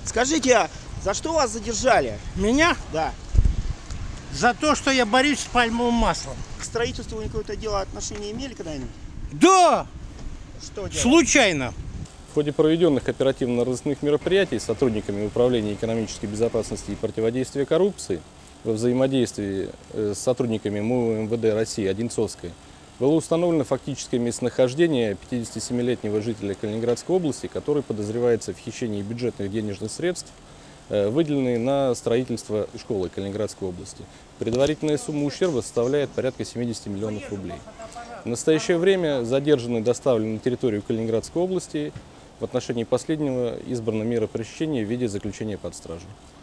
Скажите, а за что вас задержали? Меня? Да. За то, что я борюсь с пальмовым маслом. К строительству вы какое-то дело отношения имели когда-нибудь? Да! Что делать? Случайно. В ходе проведенных оперативно-розыскных мероприятий сотрудниками Управления экономической безопасности и противодействия коррупции во взаимодействии с сотрудниками МУ МВД России Одинцовской было установлено фактическое местонахождение 57-летнего жителя Калининградской области, который подозревается в хищении бюджетных денежных средств, выделенные на строительство школы Калининградской области. Предварительная сумма ущерба составляет порядка 70 миллионов рублей. В настоящее время задержанный доставлен на территорию Калининградской области. В отношении последнего избрана мера пресечения в виде заключения под стражу.